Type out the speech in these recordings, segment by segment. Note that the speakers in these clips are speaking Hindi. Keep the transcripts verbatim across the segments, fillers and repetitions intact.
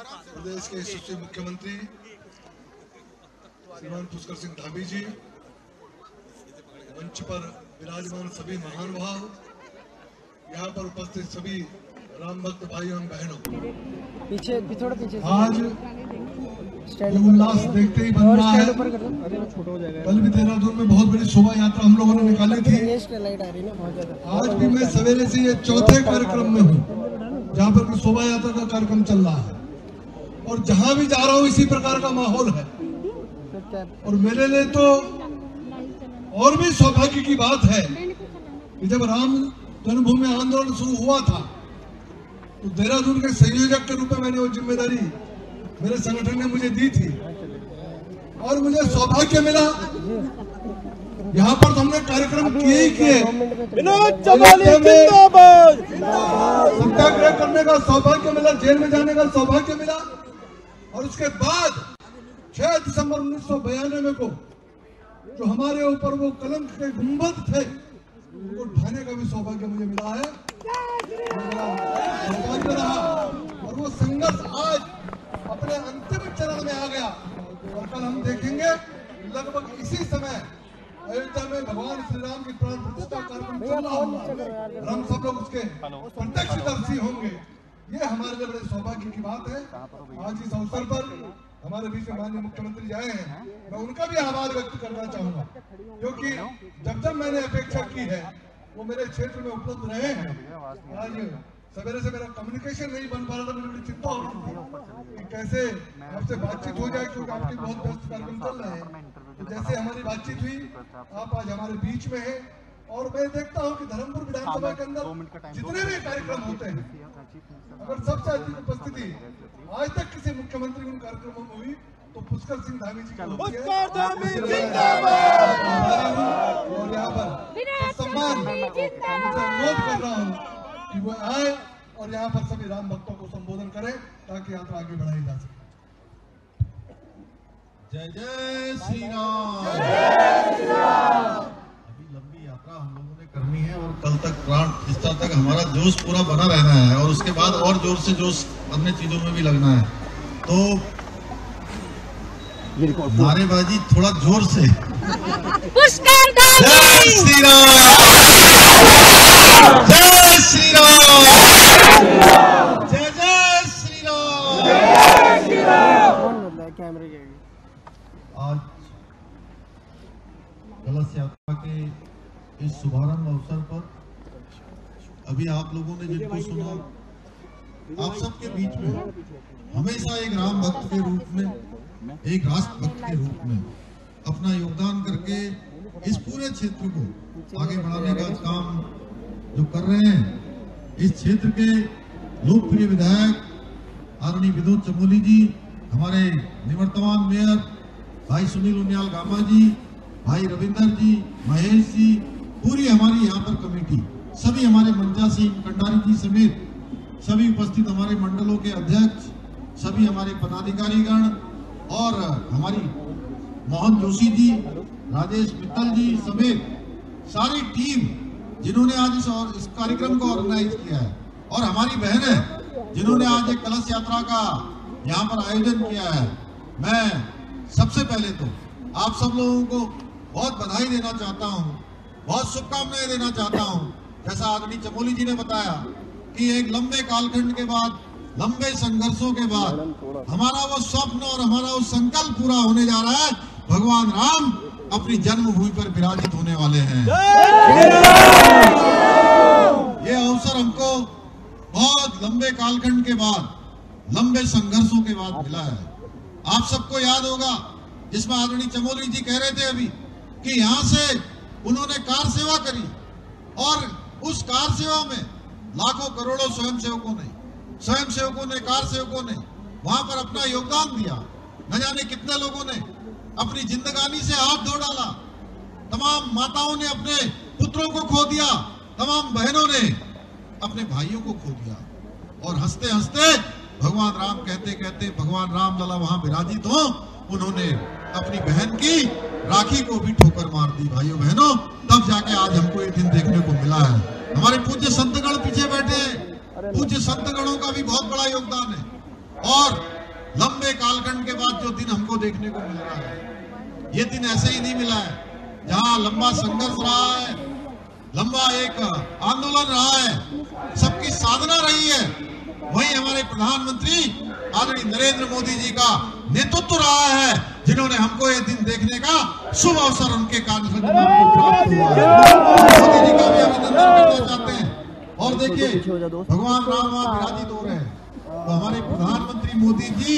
प्रदेश के यशस्वी मुख्यमंत्री श्रीमान पुष्कर सिंह धामी जी, मंच पर विराजमान सभी महानुभाव, यहाँ पर उपस्थित सभी राम भक्त भाई एवं बहनों, पीछे थोड़ा पीछे आज उल्लास देखते ही बन रहा है। कल भी देहरादून में बहुत बड़ी शोभा यात्रा हम लोगों ने निकाली थी। आज भी मैं सवेरे से ये चौथे कार्यक्रम में हूँ जहाँ पर शोभा यात्रा का कार्यक्रम चल रहा है, और जहाँ भी जा रहा हूँ इसी प्रकार का माहौल है। और मेरे लिए तो और भी सौभाग्य की बात है कि जब राम जन्मभूमि आंदोलन शुरू हुआ था तो देहरादून के संयोजक के रूप में मैंने वो जिम्मेदारी मेरे संगठन ने मुझे दी थी, और मुझे सौभाग्य मिला। यहाँ पर तो हमने कार्यक्रम किए ही किए, सत्याग्रह करने का सौभाग्य मिला, जेल में जाने का सौभाग्य मिला, और उसके बाद छह दिसंबर उन्नीस सौ बयानवे को जो हमारे ऊपर वो कलंक के गुंबद थे उनको ढाने का भी सौभाग्य मुझे मिला है, सौभाग्य रहा। और वो संघर्ष आज अपने अंतिम चरण में आ गया, और कल हम देखेंगे लगभग इसी समय अयोध्या में भगवान श्री राम की प्राण प्रतिष्ठा कार्यक्रम चल रहा होगा, और हम सब लोग उसके प्रत्यक्षदर्शी होंगे। ये हमारे लिए बड़े सौभाग्य की बात है। आज इस अवसर पर हमारे बीच में माननीय मुख्यमंत्री जी आए हैं, मैं उनका भी आभार व्यक्त करना चाहूंगा, क्योंकि जब जब मैंने अपेक्षा की है वो मेरे क्षेत्र में उपलब्ध रहे हैं। आज सवेरे से मेरा कम्युनिकेशन नहीं बन पा रहा था, मुझे बड़ी चिंता हो रही थी कि कैसे आपसे बातचीत हो जाए, क्योंकि आपके बहुत व्यस्त कार्यक्रम चल रहे हैं। तो जैसे हमारी बातचीत हुई, आप आज हमारे बीच में हैं, और मैं देखता हूं कि धर्मपुर विधानसभा के अंदर जितने भी कार्यक्रम होते हैं, अगर सबसे अधिक उपस्थिति आज तक किसी मुख्यमंत्री उन कार्यक्रमों में हुई तो पुष्कर सिंह धामी जी की होती है। और यहाँ पर सम्मान अनुरोध कर रहा हूँ कि वो आए और यहाँ पर सभी राम भक्तों को संबोधन करें ताकि यात्रा आगे बढ़ाई जा सके। जय जय श्री राम। अभी लंबी यात्रा हम लोगों ने करनी है, और कल तक प्राण प्रतिष्ठा तक हमारा जोश पूरा बना रहना है, और उसके बाद और जोर से जोश अन्य चीजों में भी लगना है। तो नारेबाजी थोड़ा जोर से। जय श्री राम, जय श्री राम, जय जय श्री राम। आज कलश यात्रा के इस शुभारंभ अवसर पर अभी आप लोगों ने जिनको सुना, आप सबके बीच में हमेशा एक राम भक्त के रूप में, एक राष्ट्र भक्त के रूप में अपना योगदान करके इस पूरे क्षेत्र को आगे बढ़ाने का काम जो कर रहे हैं, इस क्षेत्र के लोकप्रिय विधायक आदरणीय विनोद चमोली जी, हमारे निवर्तमान मेयर भाई सुनील उनियाल गामा जी, भाई रविंदर जी, महेश जी, पूरी हमारी यहाँ पर कमेटी, सभी हमारे मंचा सिंह कंडारी जी समेत सभी उपस्थित हमारे मंडलों के अध्यक्ष, सभी हमारे पदाधिकारीगण, और हमारी मोहन जोशी जी, राजेश मित्तल जी समेत सारी टीम जिन्होंने आज इस, और इस कार्यक्रम को ऑर्गेनाइज किया है, और हमारी बहनें जिन्होंने आज एक कलश यात्रा का यहाँ पर आयोजन किया है। मैं सबसे पहले तो आप सब लोगों को बहुत बधाई देना चाहता हूँ, बहुत शुभकामनाएं देना चाहता हूँ। जैसा आदरणीय चमोली जी ने बताया कि एक लंबे कालखंड के बाद, लंबे संघर्षों के बाद हमारा वो स्वप्न और हमारा वो संकल्प पूरा होने जा रहा है। भगवान राम अपनी जन्मभूमि पर विराजित होने वाले हैं। ये अवसर हमको बहुत लंबे कालखंड के बाद, लंबे संघर्षों के बाद मिला है। आप सबको याद होगा, जिसमें आदरणीय चमोली जी कह रहे थे अभी कि यहाँ से उन्होंने कार सेवा करी, और उस कार सेवा में लाखों करोड़ों स्वयंसेवकों ने स्वयंसेवकों ने कार सेवकों ने वहां पर अपना योगदान दिया। न जाने कितने लोगों ने अपनी जिंदगानी से हाथ धो डाला, तमाम माताओं ने अपने पुत्रों को खो दिया, तमाम बहनों ने अपने भाइयों को खो दिया, और हंसते हंसते भगवान राम कहते कहते भगवान राम लला वहां विराजित हो, उन्होंने अपनी बहन की राखी को भी ठोकर मार दी। भाइयों बहनों, तब जाके आज हमको ये दिन देखने को मिला है। हमारे पूज्य संतगण पीछे बैठे हैं, पूज्य संतगणों का भी बहुत बड़ा योगदान है। और लंबे कालखंड के बाद जो दिन हमको देखने को मिल रहा है, ये दिन ऐसे ही नहीं मिला है। जहां लंबा संघर्ष रहा है, लंबा एक आंदोलन रहा है, सबकी साधना रही है, वही हमारे प्रधानमंत्री आदरणीय नरेंद्र मोदी जी का नेतृत्व रहा है, जिन्होंने हमको ये दिन देखने का शुभ अवसर उनके कार्यक्रम में प्राप्त हुआ है। मोदी जी का भी अभिनंदन करना चाहते हैं। और देखिए, भगवान राम वहां विराजित हो रहे हैं, तो हमारे प्रधानमंत्री मोदी जी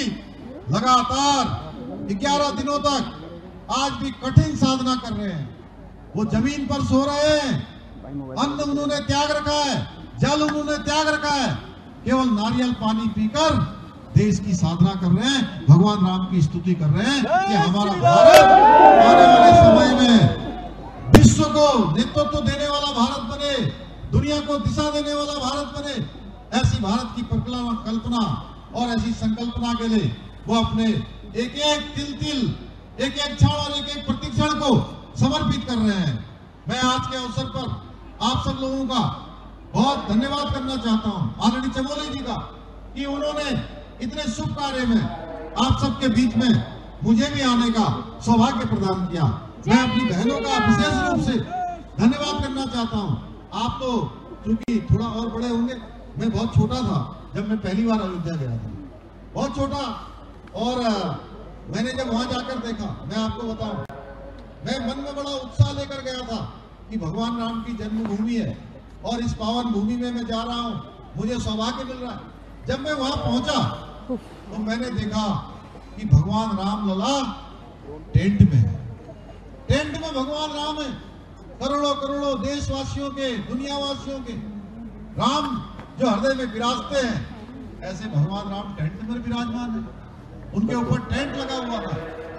लगातार ग्यारह दिनों तक आज भी कठिन साधना कर रहे हैं। वो जमीन पर सो रहे हैं, अन्न उन्होंने त्याग रखा है, जल उन्होंने त्याग रखा है, केवल नारियल पानी पीकर देश की साधना कर रहे हैं, भगवान राम की स्तुति कर रहे हैं कि हमारा भारत आने वाले समय में विश्व को नेतृत्व देने वाला भारत बने, दुनिया को दिशा देने वाला भारत बने। ऐसी भारत की कल्पना और ऐसी संकल्पना के लिए वो अपने एक एक तिल तिल, एक एक क्षण और एक एक प्रतिक्षण को समर्पित कर रहे हैं। मैं आज के अवसर पर आप सब लोगों का बहुत धन्यवाद करना चाहता हूं, आदरणीय चमोली जी का, कि उन्होंने इतने शुभ कार्य में आप सबके बीच में मुझे भी आने का सौभाग्य प्रदान किया। मैं अपनी बहनों का विशेष रूप से धन्यवाद करना चाहता हूं। आप तो चूंकि थोड़ा और बड़े होंगे, मैं बहुत छोटा था जब मैं पहली बार अयोध्या गया था, बहुत छोटा। और मैंने जब वहां जाकर देखा, मैं आपको बताऊं, मैं मन में बड़ा उत्साह लेकर गया था कि भगवान राम की जन्मभूमि है और इस पावन भूमि में मैं जा रहा हूं, मुझे सौभाग्य मिल रहा है। जब मैं वहां पहुंचा तो मैंने देखा कि भगवान राम लला टेंट में है, टेंट में भगवान राम है। करोड़ों करोड़ों देशवासियों के, दुनियावासियों के राम जो हृदय में विराजते हैं, ऐसे भगवान राम टेंट में विराजमान है। उनके ऊपर टेंट लगा हुआ था।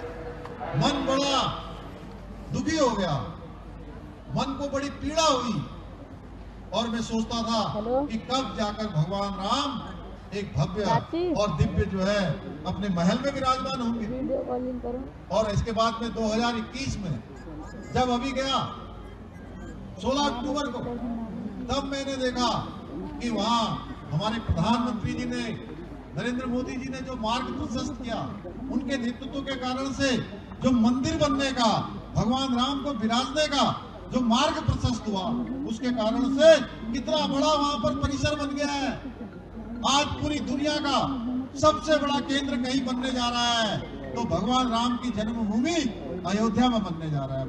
मन बड़ा दुखी हो गया, मन को बड़ी पीड़ा हुई, और मैं सोचता था कि कब जाकर भगवान राम एक भव्य और दिव्य जो है अपने महल में विराजमान होंगे। और इसके बाद में दो हज़ार इक्कीस में जब अभी गया सोलह अक्टूबर को, तब मैंने देखा कि वहां हमारे प्रधानमंत्री जी ने, नरेंद्र मोदी जी ने जो मार्ग प्रशस्त किया, उनके नेतृत्व के कारण से जो मंदिर बनने का, भगवान राम को विराजने का जो मार्ग प्रशस्त हुआ, उसके कारण से कितना बड़ा वहां पर परिसर बन गया है। आज पूरी दुनिया का सबसे बड़ा केंद्र कहीं बनने जा रहा है, तो भगवान राम की जन्मभूमि अयोध्या में बनने जा रहा है।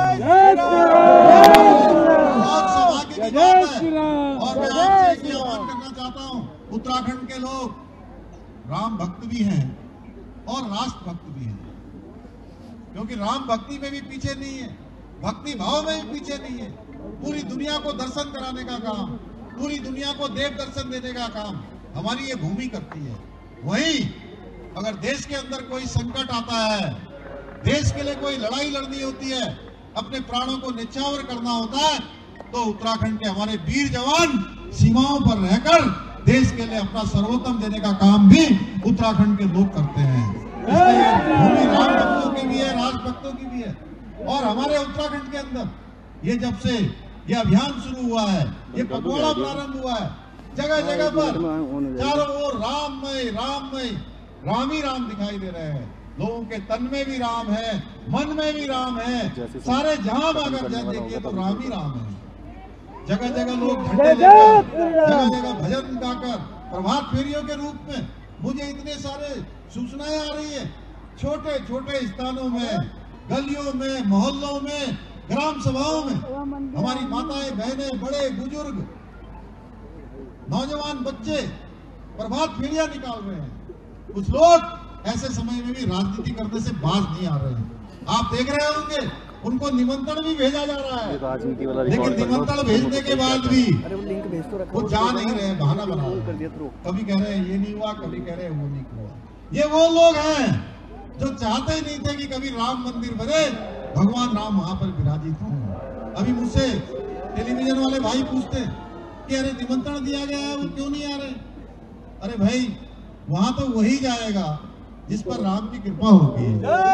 बहुत सौभाग्य की बात है। और मैं आपसे एक आह्वान करना चाहता हूँ, उत्तराखंड के लोग राम भक्त भी हैं और राष्ट्र भक्त भी हैं, क्योंकि राम भक्ति में भी पीछे नहीं है, भक्ति भाव में भी पीछे नहीं है। पूरी दुनिया को दर्शन कराने का काम, पूरी दुनिया को देव दर्शन देने का काम हमारी ये भूमि करती है। वहीं अगर देश के अंदर कोई संकट आता है, देश के लिए कोई लड़ाई लड़नी होती है, अपने प्राणों को न्यौछावर करना होता है, तो उत्तराखंड के हमारे वीर जवान सीमाओं पर रहकर देश के लिए अपना सर्वोत्तम देने का काम भी उत्तराखंड के लोग करते हैं। इसलिए भूमि राम भक्तों की भी है, राजभक्तों की भी है। और हमारे उत्तराखंड के अंदर ये जब से ये अभियान शुरू हुआ है, ये पखवाड़ा प्रारंभ हुआ है, जगह जगह पर चारों ओर राममय राममय राम ही राम दिखाई दे रहे हैं। लोगों के तन में भी राम है, मन में भी राम है, सारे जहां अगर देखिए तो राम ही राम है। जगह जगह लोग झंडे लेकर, जगह जगह भजन गाकर, प्रभात फेरियों के रूप में मुझे इतने सारे सूचनाएं आ रही है। छोटे छोटे स्थानों में, गलियों में, मोहल्लों में, ग्राम सभाओं में हमारी माताएं, बहनें, बड़े बुजुर्ग, नौजवान बच्चे प्रभात फेरियां निकाल रहे हैं। कुछ लोग ऐसे समय में भी राजनीति करने से बाज नहीं आ रहे हैं। आप देख रहे होंगे, उनको निमंत्रण भी भेजा जा रहा है, लेकिन निमंत्रण भेजने के बाद भी वो जा नहीं रहे, बहाना बना रहे हैं। कभी कह रहे हैं ये नहीं हुआ, कभी कह रहे हैं वो नहीं हुआ। ये वो लोग हैं जो चाहते ही नहीं थे कि कभी राम मंदिर बने, भगवान राम वहां पर विराजित हों। अभी मुझसे टेलीविजन वाले भाई पूछते कि अरे निमंत्रण दिया गया है, वो क्यों नहीं आ रहे? अरे भाई, वहां तो वही जाएगा जिस पर राम की कृपा होगी।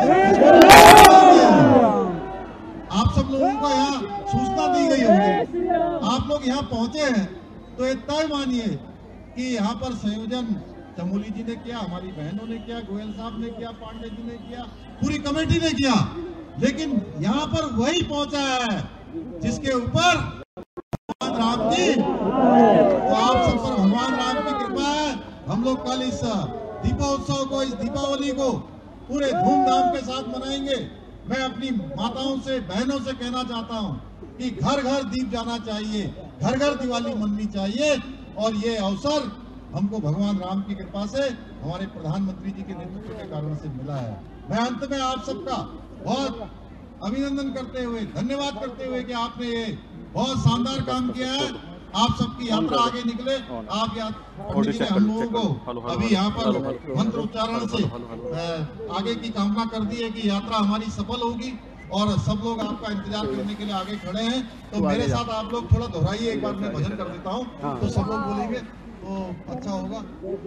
आप सब लोगों को यहाँ सूचना दी गई होगी, आप लोग यहाँ पहुंचे हैं तो इतना ही मानिए कि यहाँ पर संयोजन चमोली जी ने किया, हमारी बहनों ने किया, गोयल साहब ने किया, पांडे जी ने किया, पूरी कमेटी ने किया, लेकिन यहाँ पर वही पहुंचा है जिसके ऊपर भगवान राम की, तो आप सब पर भगवान राम की कृपा है। हम लोग कल इस दीपोत्सव को, इस दीपावली को पूरे धूमधाम के साथ मनाएंगे। मैं अपनी माताओं से, बहनों से कहना चाहता हूं कि घर घर दीप जाना चाहिए, घर घर दिवाली मननी चाहिए, और ये अवसर हमको भगवान राम की कृपा से, हमारे प्रधानमंत्री जी के नेतृत्व के कारण से मिला है। मैं अंत में आप सबका बहुत अभिनंदन करते हुए, धन्यवाद करते हुए कि आपने ये बहुत शानदार काम किया है। आप सबकी यात्रा आगे निकले। आप पंडित जी ने हम लोगों को अभी यहाँ पर मंत्र उच्चारण से आगे की कामना कर दी है कि यात्रा हमारी सफल होगी, और सब लोग आपका इंतजार करने के लिए आगे खड़े हैं। तो मेरे साथ आप लोग थोड़ा दोहराइए, एक बार मैं भजन कर देता हूँ तो सब लोग बोलेंगे तो अच्छा होगा।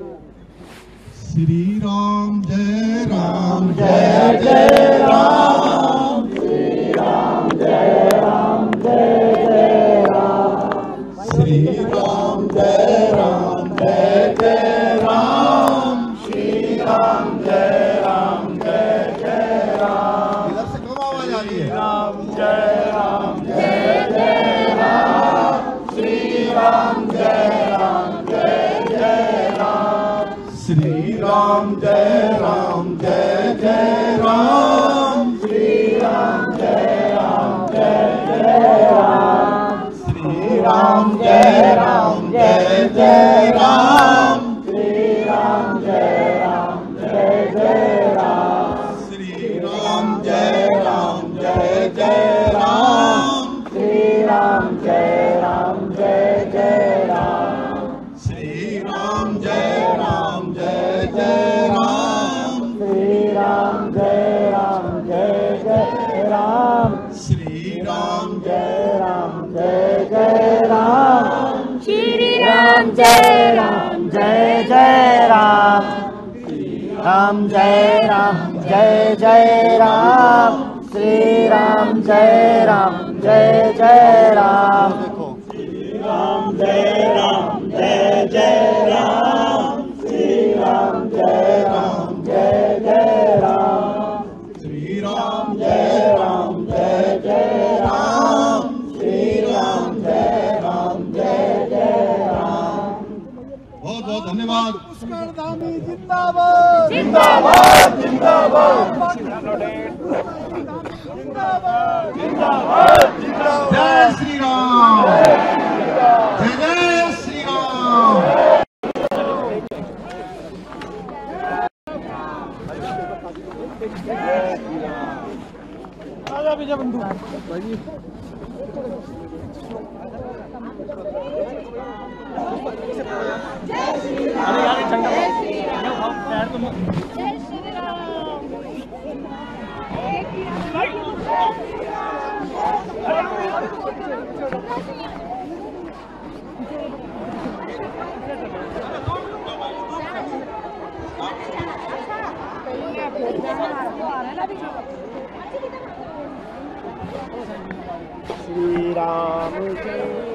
श्री राम जय राम जय जय राम, श्री राम जय राम जय जय राम, श्री राम जय राम जय जय राम, श्री राम जय राम जय जय राम। इधर से कम आवाज आ रही है। राम जय राम जय जय राम, श्री राम जय राम जय जय राम, श्री राम जय राम जय जय राम, श्री राम जय राम जय जय राम, श्री राम जय राम जय जय राम, श्री राम जय राम जय जय राम, श्री राम जय राम जय जय राम, श्री राम जय राम जय जय राम, श्री राम जय राम जय जय राम, श्री राम जय राम जय जय राम, श्री राम जय राम जय जय राम, श्री राम जय राम जय जय राम, राम जय राम जय जय राम, श्री राम जय राम जय जय राम, श्री राम जय राम जय जय राम, श्री राम जय राम जय जय राम, श्री राम जय राम जय जय राम, श्री राम जय राम जय जय राम। बहुत बहुत धन्यवाद। पुष्करधामी जिंदाबाद जिंदाबाद जिंदाबाद जिंदाबाद जिंदाबाद जिंदाबाद। जय श्री राम, जय जय श्री राम। आजा विजय बंधु जय श्री राम, अरे यार झंडा जय श्री राम, पैर तो जय श्री राम, श्री राम